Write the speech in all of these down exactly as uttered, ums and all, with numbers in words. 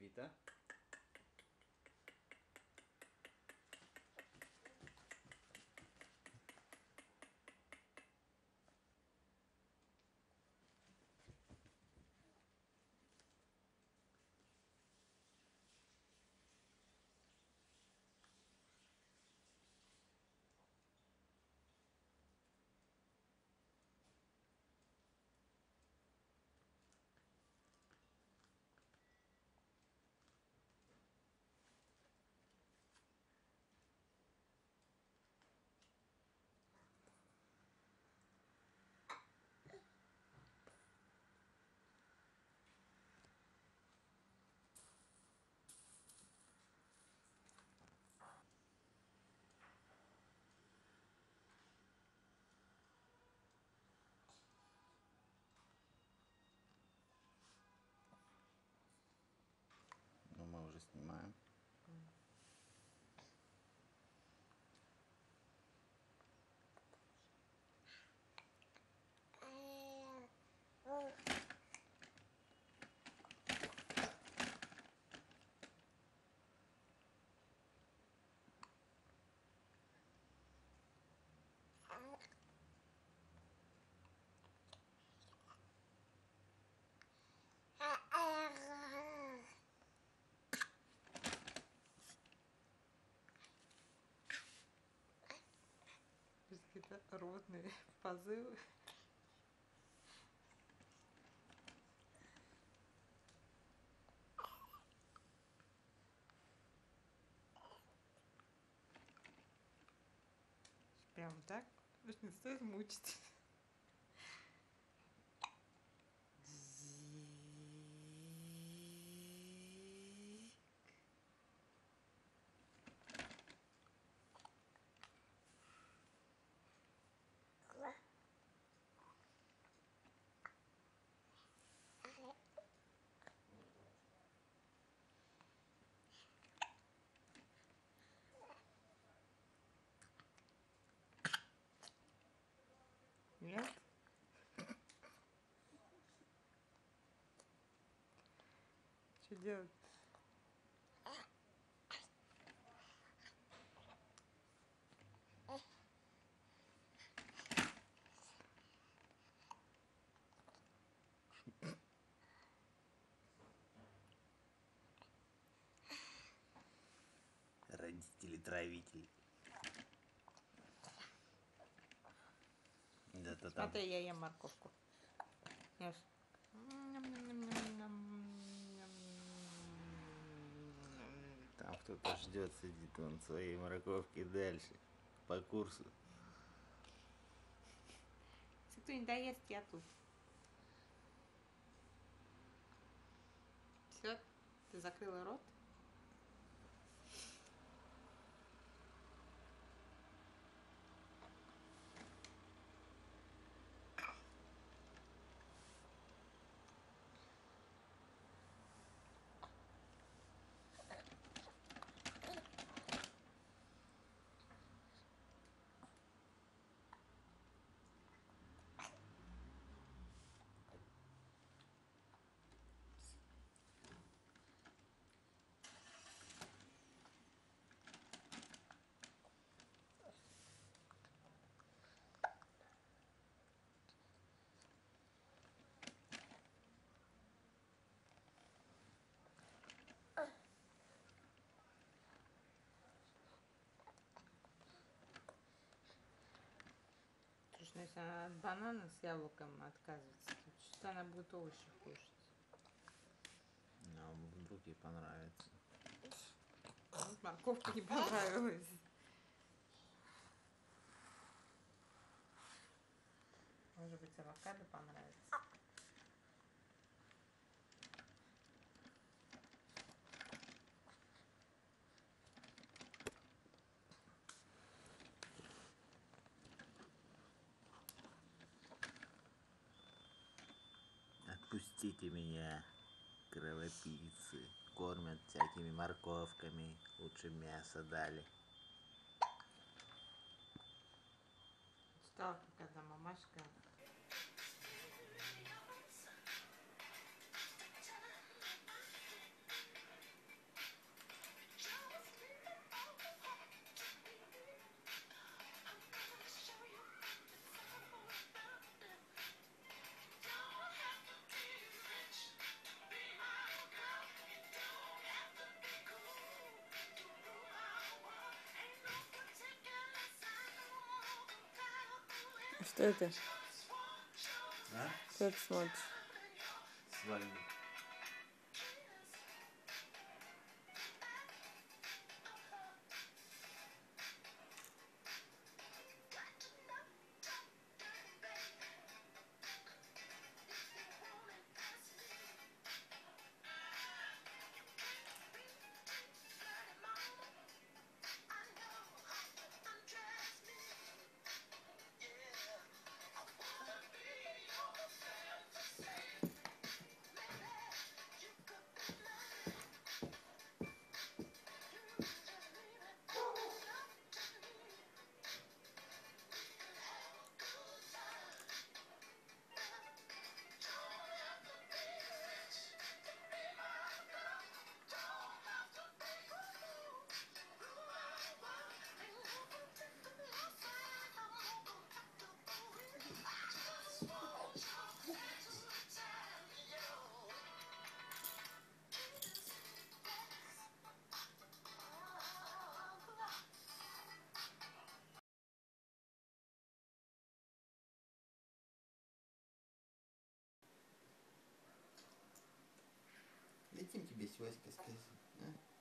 Рита. Ну, мы уже снимаем. Какие-то рвотные позывы. Прям так? Уж не стоит мучить. Нет? Что делать? Родители-травители. Да-то там. Смотри, я ем морковку. Ешь. Там кто-то ждет, сидит он своей морковки дальше. По курсу. Если кто не доест, я тут. Все, ты закрыла рот? Слушай, ну если она от банана с яблоком отказывается, то что она будет овощи кушать? Ну, вдруг ей понравится. Вот морковка не понравилась. Может быть, авокадо понравится. Отпустите меня, кровопийцы. Кормят всякими морковками. Лучше мясо дали. Читала, как одна мамашка Что это? А? Что ты смотришь? Свадьбу. Летим тебе с Васькой сказать, а?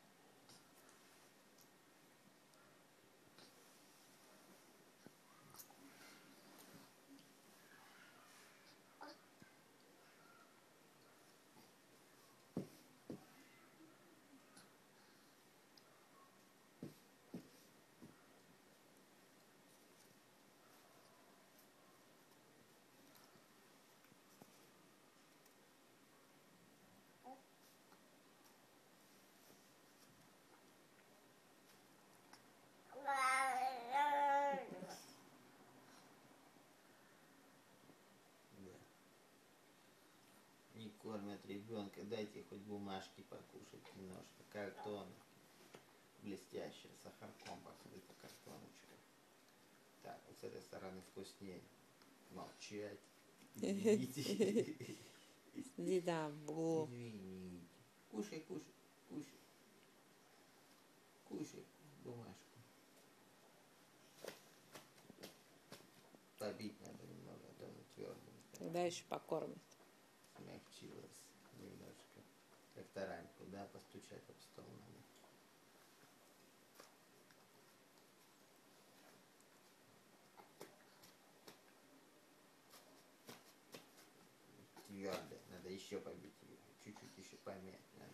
Не кормят ребенка, дайте хоть бумажки покушать немножко, картон блестящий, сахарком покрыта картоночка. Так, вот с этой стороны вкуснее. Молчать. Извините. Иди да, в Извините. Кушай, кушай, кушай. Кушай бумажку. Побить надо немного, а то он твердый. Тогда еще покормят. Смягчилась немножко. Как тараньку, да, постучать об стол надо. Твердая, надо еще побить ее. Чуть-чуть еще помять надо.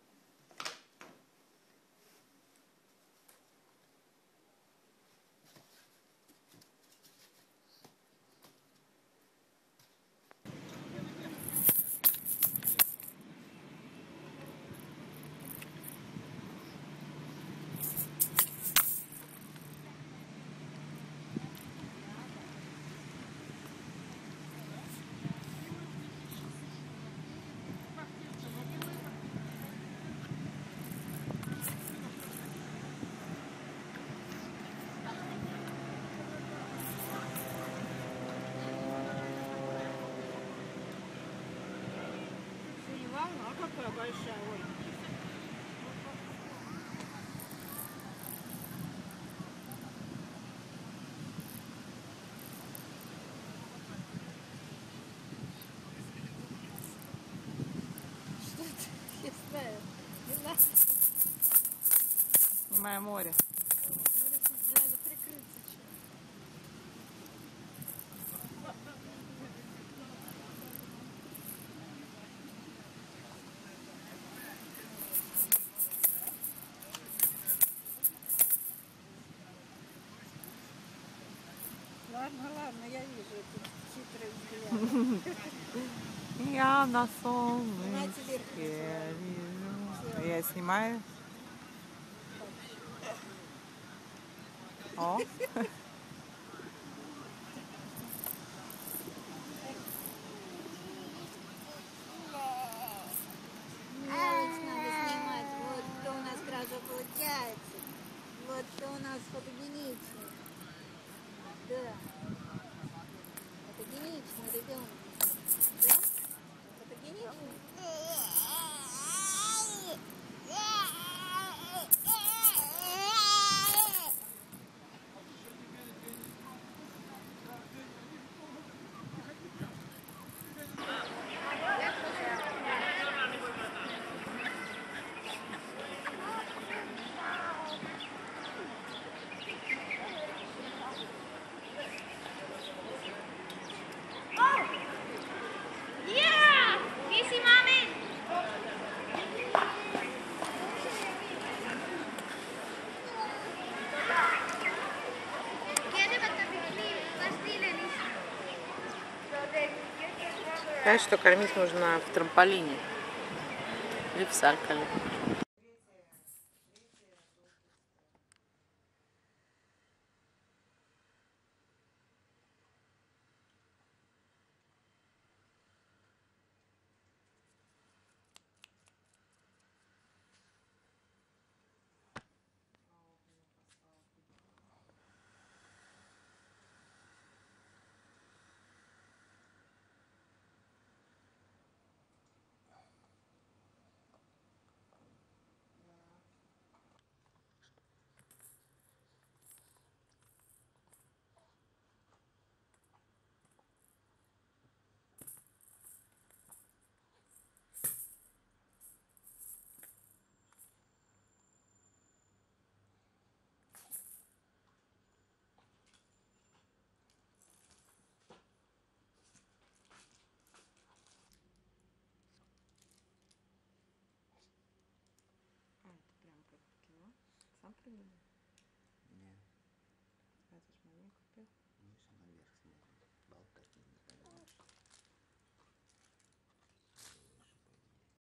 А какая большая, ой. Что ты? Я знаю. Не надо. Снимаю море. Надо прикрыться чем. Ладно, ладно, я вижу этот хитрый взгляд. Я на На солнышке тебе вижу. Я снимаю. О. Мелочь надо снимать. Вот кто у нас сразу получается. Вот кто у нас фотогеничный. Да. Фотогеничный ребенок. Да? Фотогеничный. Знаешь, что кормить нужно в трамполине или в саркале. А, это прям как кино? Сам придумал? Нет. Это ж маленько.